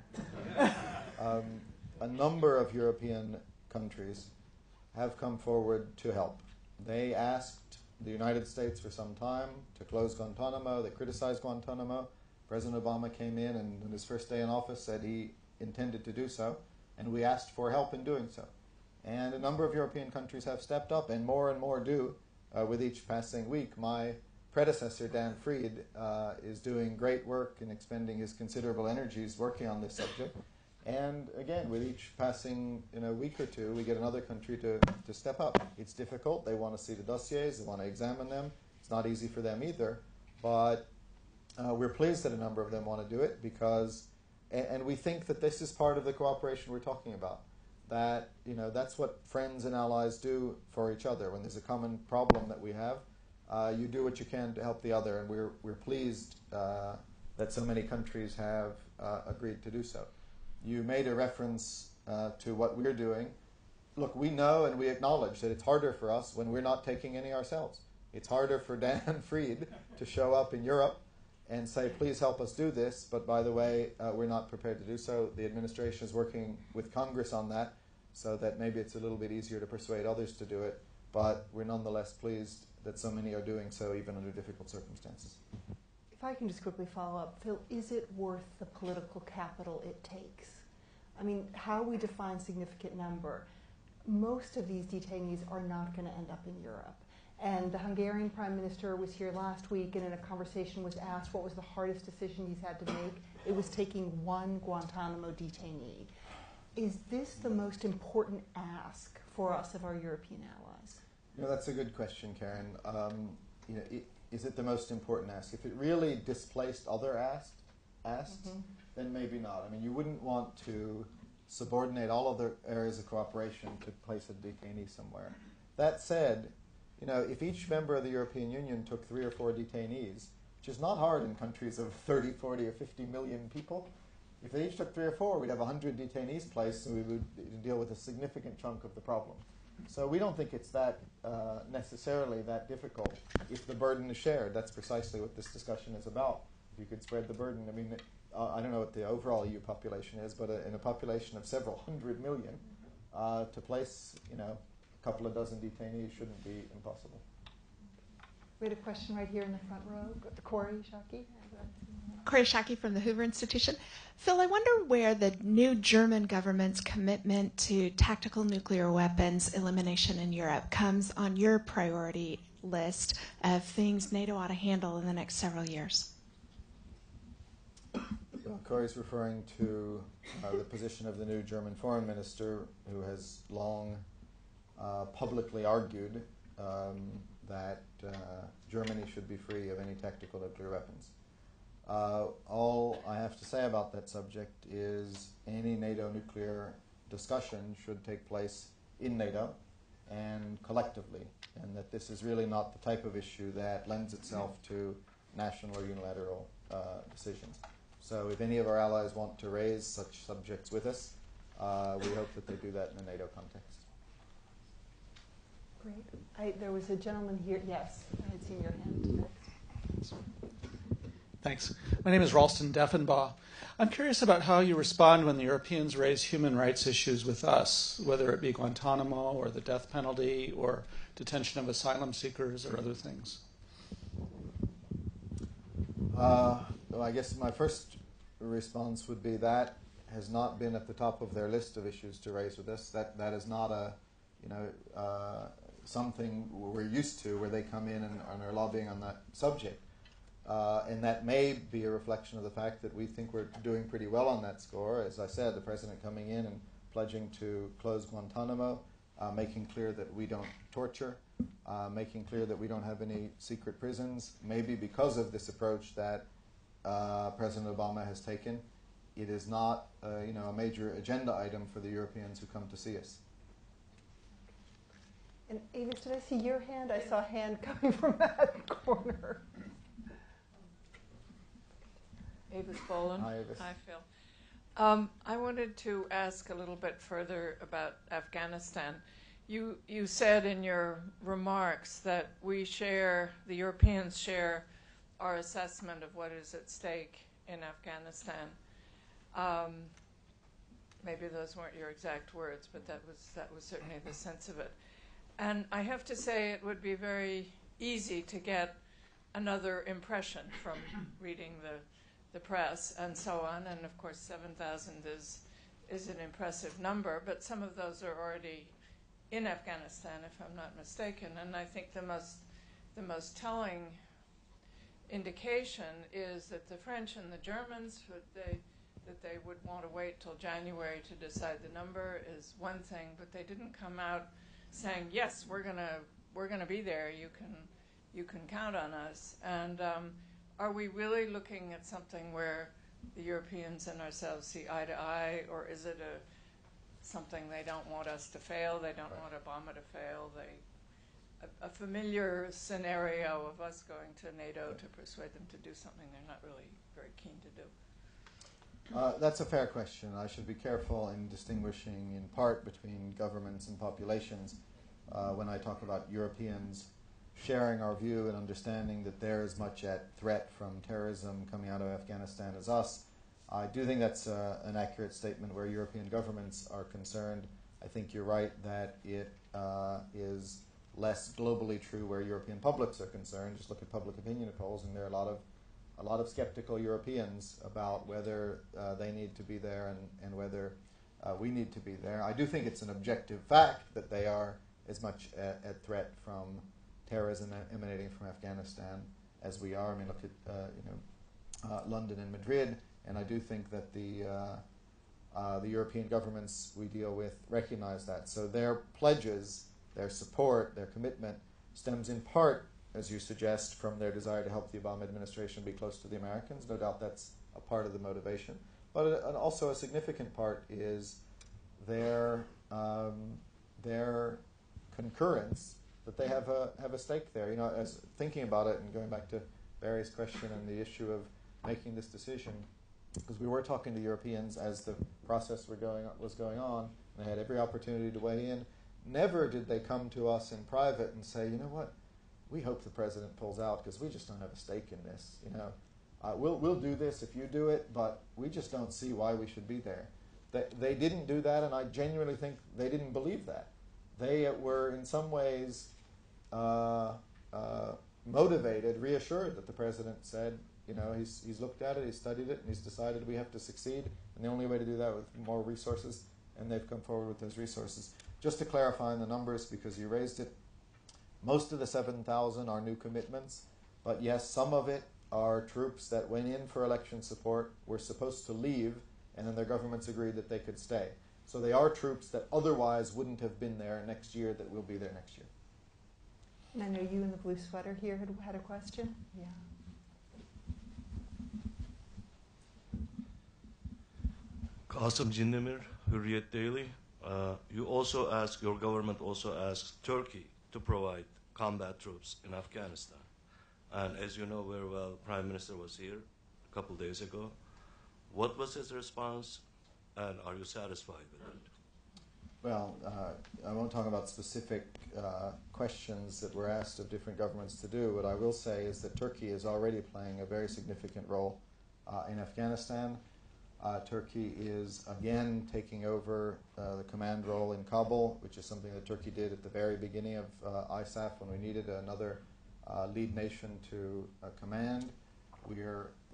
[SPEAKER 3] A number of European countries have come forward to help. They asked the United States for some time to close Guantanamo. They criticized Guantanamo. President Obama came in and on his first day in office said he intended to do so, and we asked for help in doing so. And a number of European countries have stepped up, and more do with each passing week. My predecessor, Donfried, is doing great work and expending his considerable energies working on this subject. And again, with each passing week or two, we get another country to step up. It's difficult. They want to see the dossiers. They want to examine them. It's not easy for them either. But we're pleased that a number of them want to do it because, and we think that this is part of the cooperation we're talking about. That, that's what friends and allies do for each other. When there's a common problem that we have, you do what you can to help the other. And we're pleased that so many countries have agreed to do so. You made a reference to what we're doing. Look, we know and we acknowledge that it's harder for us when we're not taking any ourselves. It's harder for Donfried to show up in Europe and say, please help us do this, but by the way, we're not prepared to do so. The administration is working with Congress on that so that maybe it's a little bit easier to persuade others to do it, but we're nonetheless pleased that so many are doing so even under difficult circumstances.
[SPEAKER 2] if I can just quickly follow up, Phil, is it worth the political capital it takes? I mean, how we define significant number, most of these detainees are not going to end up in Europe. And the Hungarian Prime Minister was here last week and in a conversation was asked what was the hardest decision he's had to make. It was taking one Guantanamo detainee. Is this the most important ask for us of our European allies?
[SPEAKER 3] That's a good question, Karen. Is it the most important ask? If it really displaced other asks, then maybe not. I mean, you wouldn't want to subordinate all other areas of cooperation to place a detainee somewhere. That said, if each member of the European Union took 3 or 4 detainees, which is not hard in countries of 30, 40, or 50 million people, if they each took 3 or 4, we'd have 100 detainees placed, and we would deal with a significant chunk of the problem. So we don't think it's that necessarily that difficult if the burden is shared. That's precisely what this discussion is about. If you could spread the burden. I mean, I don't know what the overall EU population is, but in a population of several hundred million, to place, a couple of dozen detainees shouldn't be impossible.
[SPEAKER 2] We had a question right here in the front row. Corey Schacke.
[SPEAKER 7] Corey Schacke from the Hoover Institution. Phil, I wonder where the new German government's commitment to tactical nuclear weapons elimination in Europe comes on your priority list of things NATO ought to handle in the next several years.
[SPEAKER 3] Well, Corey's referring to the position of the new German foreign minister, who has long publicly argued that Germany should be free of any tactical nuclear weapons. All I have to say about that subject is any NATO nuclear discussion should take place in NATO and collectively, and that this is really not the type of issue that lends itself to national or unilateral decisions. So if any of our allies want to raise such subjects with us, we hope that they do that in a NATO context.
[SPEAKER 2] Great. There was a gentleman here. Yes, I had seen your hand next.
[SPEAKER 8] Thanks. My name is Ralston Deffenbaugh. I'm curious about how you respond when the Europeans raise human rights issues with us, whether it be Guantanamo or the death penalty or detention of asylum seekers or other things.
[SPEAKER 3] Well, I guess my first response would be that has not been at the top of their list of issues to raise with us. That is not something we're used to, where they come in and are lobbying on that subject. And that may be a reflection of the fact that we think we're doing pretty well on that score. As I said, the president coming in and pledging to close Guantanamo, making clear that we don't torture, making clear that we don't have any secret prisons, maybe because of this approach that President Obama has taken. It is not a major agenda item for the Europeans who come to see us.
[SPEAKER 2] And Avis, did I see your hand? I saw a hand coming from that corner.
[SPEAKER 9] Avis Boland.
[SPEAKER 3] Hi, Avis.
[SPEAKER 9] Hi, Phil. I wanted to ask a little bit further about Afghanistan. You said in your remarks that the Europeans share our assessment of what is at stake in Afghanistan. Maybe those weren't your exact words, but that was certainly the sense of it. And I have to say it would be very easy to get another impression from reading the press and so on. And of course, 7,000 is an impressive number, but some of those are already in Afghanistan, if I'm not mistaken. And I think the most telling indication is that the French and the Germans, that they would want to wait till January to decide the number is one thing, but they didn't come out saying, yes, we're gonna be there. You can count on us. And are we really looking at something where the Europeans and ourselves see eye to eye, or is it something they don't want us to fail? They don't want Obama to fail. A familiar scenario of us going to NATO to persuade them to do something they're not really very keen to do.
[SPEAKER 3] That's a fair question. I should be careful in distinguishing in part between governments and populations when I talk about Europeans sharing our view and understanding that they're as much at threat from terrorism coming out of Afghanistan as us. I do think that's an accurate statement where European governments are concerned. I think you're right that it is less globally true where European publics are concerned. Just look at public opinion polls, and there are a lot of skeptical Europeans about whether they need to be there and whether we need to be there. I do think it's an objective fact that they are as much at threat from terrorism emanating from Afghanistan as we are. I mean, look at London and Madrid, and I do think that the European governments we deal with recognize that. So their pledges, their support, their commitment stems in part, as you suggest, from their desire to help the Obama administration be close to the Americans. No doubt that's a part of the motivation. But also a significant part is their concurrence that they have a stake there. You know, as thinking about it and going back to Barry's question and the issue of making this decision, because we were talking to Europeans as the process was going on, and they had every opportunity to weigh in. Never did they come to us in private and say, you know what, we hope the president pulls out because we just don't have a stake in this. You know, we'll do this if you do it, but we just don't see why we should be there. They didn't do that, and I genuinely think they didn't believe that. They were in some ways motivated, reassured that the president said, you know, he's looked at it, he's studied it, and he's decided we have to succeed, and the only way to do that with more resources, and they've come forward with those resources. Just to clarify on the numbers, because you raised it, most of the 7,000 are new commitments, but yes, some of it are troops that went in for election support, were supposed to leave, and then their governments agreed that they could stay. So they are troops that otherwise wouldn't have been there next year that will be there next year.
[SPEAKER 2] And I know you in the blue sweater here had a question. Yeah.
[SPEAKER 10] Kasım Cindemir, Hürriyet Daily. Your government also asks Turkey to provide combat troops in Afghanistan. And as you know very well, Prime Minister was here a couple days ago. What was his response, and are you satisfied with it?
[SPEAKER 3] Well, I won't talk about specific questions that were asked of different governments to do. What I will say is that Turkey is already playing a very significant role in Afghanistan. Turkey is again taking over the command role in Kabul, which is something that Turkey did at the very beginning of ISAF when we needed another lead nation to command. We are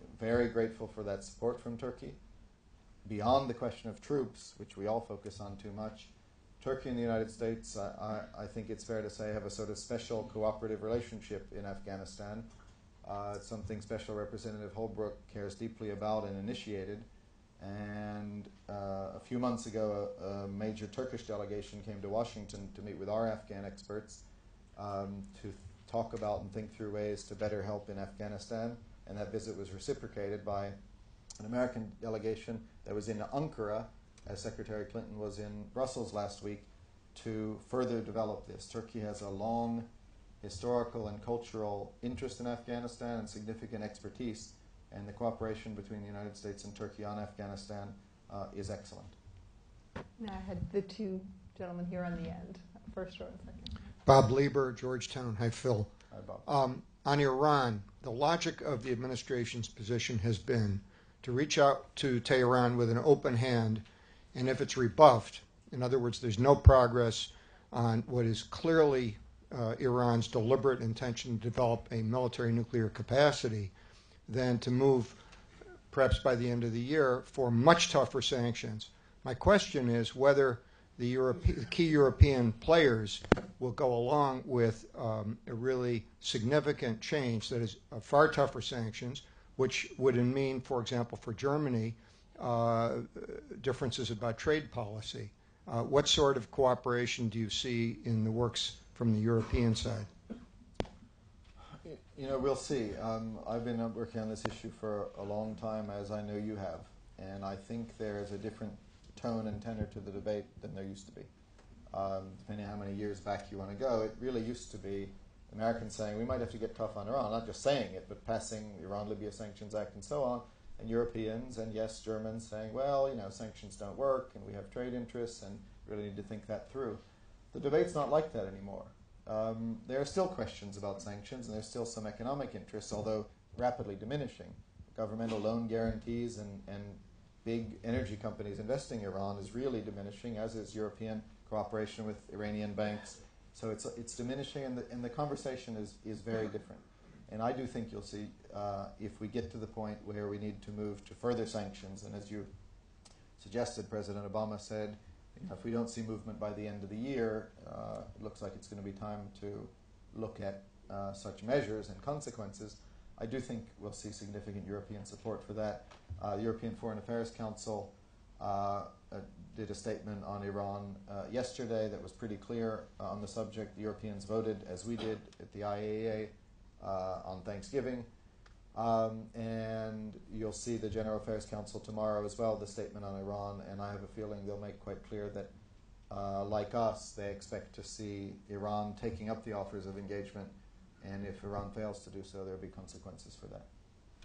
[SPEAKER 3] very grateful for that support from Turkey. Beyond the question of troops, which we all focus on too much, Turkey and the United States, I think it's fair to say, have a sort of special cooperative relationship in Afghanistan. It's something Special Representative Holbrooke cares deeply about and initiated. And a few months ago, a major Turkish delegation came to Washington to meet with our Afghan experts to talk about and think through ways to better help in Afghanistan. And that visit was reciprocated by an American delegation that was in Ankara, as Secretary Clinton was in Brussels last week, to further develop this. Turkey has a long historical and cultural interest in Afghanistan and significant expertise, and the cooperation between the United States and Turkey on Afghanistan is excellent.
[SPEAKER 2] Now I had the two gentlemen here on the end, first row and second.
[SPEAKER 11] Bob Lieber, Georgetown. Hi, Phil.
[SPEAKER 3] Hi, Bob.
[SPEAKER 11] On Iran, the logic of the administration's position has been to reach out to Tehran with an open hand, and if it's rebuffed, in other words, there's no progress on what is clearly Iran's deliberate intention to develop a military nuclear capacity, then to move, perhaps by the end of the year, for much tougher sanctions. My question is whether the key European players will go along with a really significant change that is far tougher sanctions, which would mean, for example, for Germany, differences about trade policy. What sort of cooperation do you see in the works from the European side?
[SPEAKER 3] You know, we'll see. I've been working on this issue for a long time, as I know you have, and I think there is a different tone and tenor to the debate than there used to be. Depending on how many years back you want to go, it really used to be Americans saying we might have to get tough on Iran, not just saying it, but passing the Iran-Libya Sanctions Act and so on, and Europeans and, yes, Germans saying, well, you know, sanctions don't work and we have trade interests and really need to think that through. The debate's not like that anymore. There are still questions about sanctions and there's still some economic interests, although rapidly diminishing. Governmental loan guarantees and big energy companies investing in Iran is really diminishing, as is European cooperation with Iranian banks. So it's diminishing, and the conversation is very different. And I do think you'll see, if we get to the point where we need to move to further sanctions, and as you suggested, President Obama said, you know, if we don't see movement by the end of the year, it looks like it's going to be time to look at such measures and consequences. I do think we'll see significant European support for that. The European Foreign Affairs Council did a statement on Iran yesterday that was pretty clear on the subject. The Europeans voted, as we did at the IAEA, on Thanksgiving. And you'll see the General Affairs Council tomorrow as well, the statement on Iran, and I have a feeling they'll make quite clear that, like us, they expect to see Iran taking up the offers of engagement, and if Iran fails to do so, there will be consequences for that.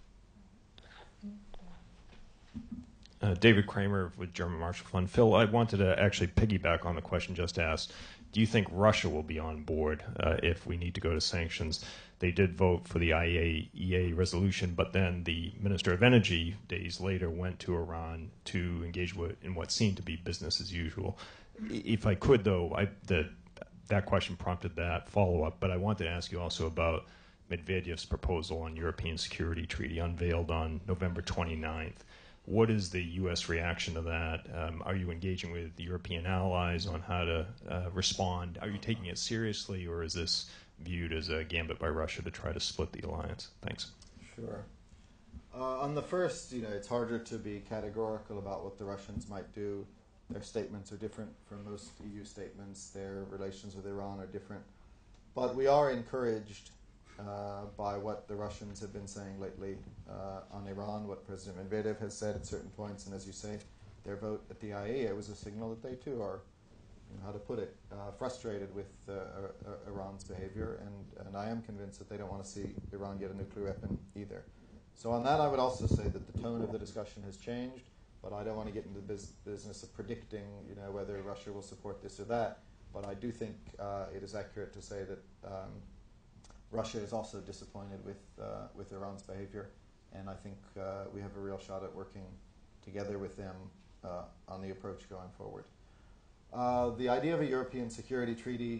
[SPEAKER 12] David Kramer with German Marshall Fund. Phil, I wanted to actually piggyback on the question just asked. Do you think Russia will be on board if we need to go to sanctions? They did vote for the IAEA resolution, but then the Minister of Energy days later went to Iran to engage in what seemed to be business as usual. If I could, though, that question prompted that follow-up, but I wanted to ask you also about Medvedev's proposal on European Security Treaty unveiled on November 29th. What is the U.S. reaction to that? Are you engaging with the European allies on how to respond? Are you taking it seriously, or is this viewed as a gambit by Russia to try to split the alliance? Thanks.
[SPEAKER 3] Sure. On the first, you know, it's harder to be categorical about what the Russians might do. Their statements are different from most EU statements. Their relations with Iran are different. But we are encouraged by what the Russians have been saying lately on Iran, what President Medvedev has said at certain points, and as you say, their vote at the IAEA was a signal that they too are, you know, how to put it, frustrated with Iran's behavior, and I am convinced that they don't want to see Iran get a nuclear weapon either. So on that, I would also say that the tone of the discussion has changed, but I don't want to get into the business of predicting, you know, whether Russia will support this or that. But I do think it is accurate to say that Russia is also disappointed with Iran's behavior, and I think we have a real shot at working together with them on the approach going forward. The idea of a European security treaty,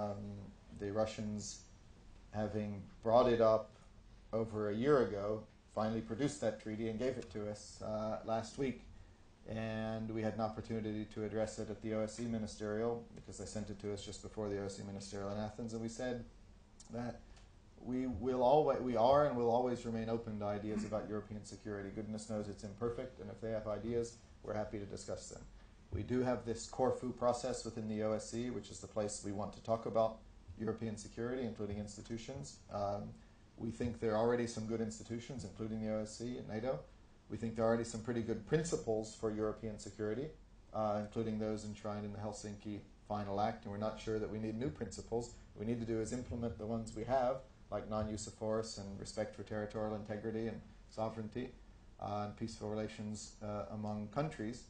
[SPEAKER 3] the Russians having brought it up over a year ago, finally produced that treaty and gave it to us last week. And we had an opportunity to address it at the OSCE Ministerial, because they sent it to us just before the OSCE Ministerial in Athens, and we said that we are and will always remain open to ideas about European security. Goodness knows it's imperfect, and if they have ideas, we're happy to discuss them. We do have this Corfu process within the OSCE, which is the place we want to talk about European security, including institutions. We think there are already some good institutions, including the OSCE and NATO. We think there are already some pretty good principles for European security, including those enshrined in the Helsinki Final Act, and we're not sure that we need new principles. What we need to do is implement the ones we have, like non-use of force and respect for territorial integrity and sovereignty, and peaceful relations among countries.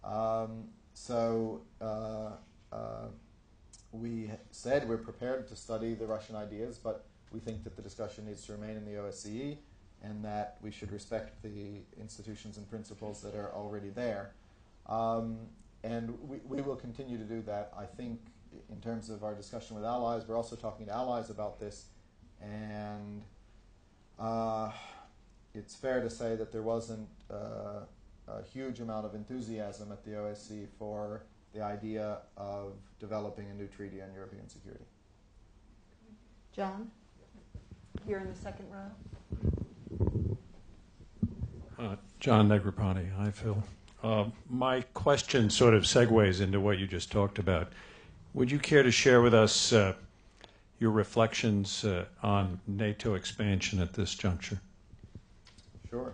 [SPEAKER 3] We said we're prepared to study the Russian ideas, but we think that the discussion needs to remain in the OSCE, and that we should respect the institutions and principles that are already there. And we will continue to do that. I think in terms of our discussion with allies, we're also talking to allies about this, and it's fair to say that there wasn't a huge amount of enthusiasm at the OSCE for the idea of developing a new treaty on European security.
[SPEAKER 2] John, here in the second row.
[SPEAKER 13] John Negroponte. Hi, Phil. My question sort of segues into what you just talked about. Would you care to share with us your reflections on NATO expansion at this juncture?
[SPEAKER 3] Sure.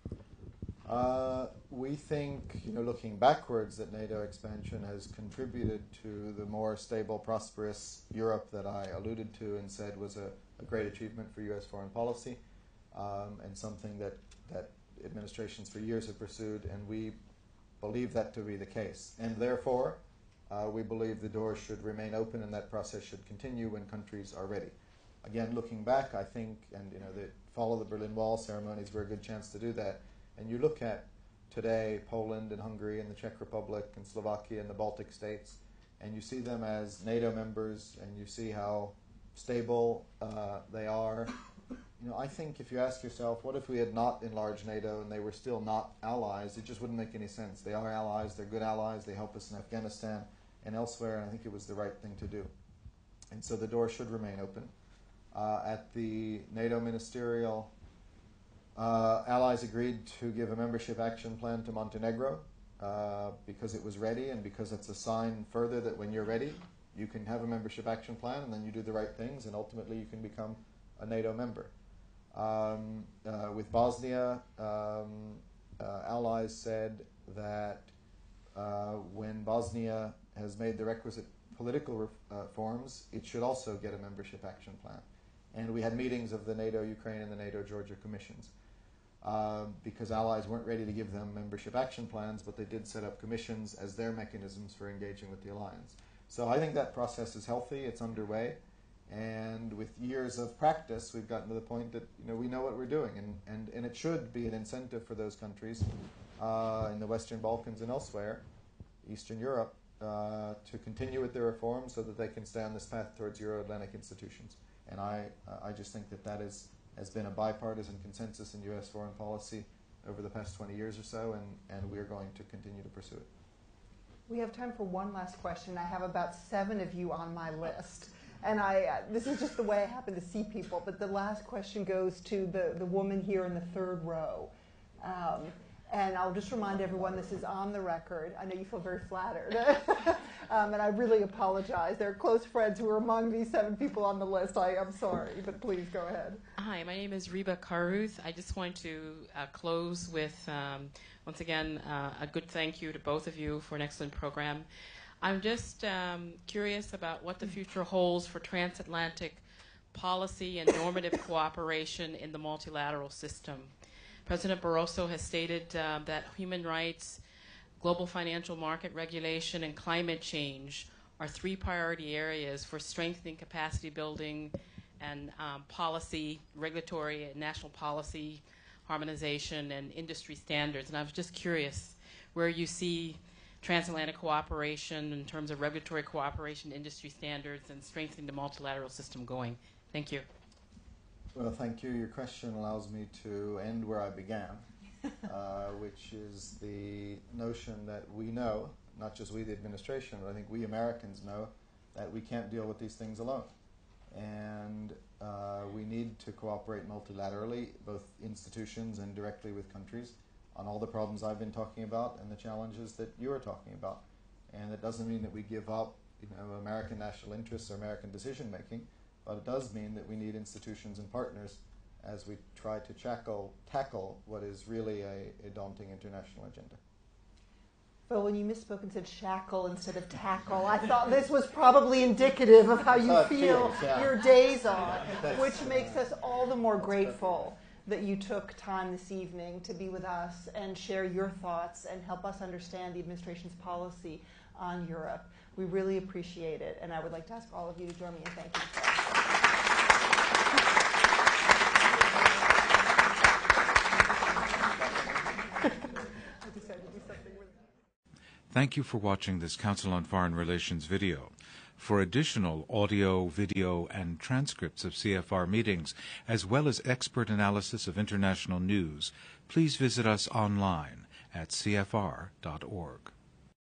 [SPEAKER 3] We think, looking backwards, that NATO expansion has contributed to the more stable, prosperous Europe that I alluded to and said was a great achievement for U.S. foreign policy, and something that administrations for years have pursued, and we believe that to be the case. And therefore, we believe the doors should remain open and that process should continue when countries are ready. Again, looking back, I think, and the fall of the Berlin Wall ceremonies were a good chance to do that. And you look at today Poland and Hungary and the Czech Republic and Slovakia and the Baltic states, and you see them as NATO members, and you see how stable they are. I think if you ask yourself, what if we had not enlarged NATO and they were still not allies, it just wouldn't make any sense. They are allies, they're good allies, they help us in Afghanistan and elsewhere, and I think it was the right thing to do. And so the door should remain open. At the NATO ministerial, allies agreed to give a membership action plan to Montenegro because it was ready, and because it's a sign further that when you're ready, you can have a membership action plan, and then you do the right things, and ultimately you can become a NATO member. With Bosnia, allies said that when Bosnia has made the requisite political reforms, it should also get a membership action plan. And we had meetings of the NATO Ukraine and the NATO Georgia commissions because allies weren't ready to give them membership action plans, but they did set up commissions as their mechanisms for engaging with the alliance. So I think that process is healthy, it's underway. And with years of practice, we've gotten to the point that we know what we're doing, and it should be an incentive for those countries in the Western Balkans and elsewhere, Eastern Europe, to continue with their reforms so that they can stay on this path towards Euro-Atlantic institutions. And I just think that has been a bipartisan consensus in U.S. foreign policy over the past 20 years or so, and we're going to continue to pursue it.
[SPEAKER 2] We have time for one last question. I have about 7 of you on my list. And this is just the way I happen to see people, but the last question goes to the woman here in the third row. And I'll just remind everyone this is on the record. I know you feel very flattered. And I really apologize. There are close friends who are among these 7 people on the list. I'm sorry, but please go ahead.
[SPEAKER 14] Hi, my name is Reba Karuth. I just want to close with, once again, a good thank you to both of you for an excellent program. I'm just curious about what the future holds for transatlantic policy and normative cooperation in the multilateral system. President Barroso has stated that human rights, global financial market regulation, and climate change are 3 priority areas for strengthening capacity building and policy, regulatory and national policy harmonization and industry standards. And I was just curious where you see transatlantic cooperation in terms of regulatory cooperation, industry standards, and strengthening the multilateral system going. Thank you.
[SPEAKER 3] Well, thank you. Your question allows me to end where I began, which is the notion that we know, not just we, the administration, but I think we Americans know that we can't deal with these things alone. And we need to cooperate multilaterally, both institutions and directly with countries, on all the problems I've been talking about and the challenges that you are talking about. And it doesn't mean that we give up, American national interests or American decision making, but it does mean that we need institutions and partners as we try to tackle what is really a daunting international agenda.
[SPEAKER 2] Phil, when you misspoke and said shackle instead of tackle, I thought this was probably indicative of how you feel your days are, which makes us all the more grateful that you took time this evening to be with us and share your thoughts and help us understand the administration's policy on Europe. We really appreciate it, and I would like to ask all of you to join me in thanking Phil.
[SPEAKER 1] Thank you for watching this Council on Foreign Relations video. For additional audio, video, and transcripts of CFR meetings, as well as expert analysis of international news, please visit us online at cfr.org.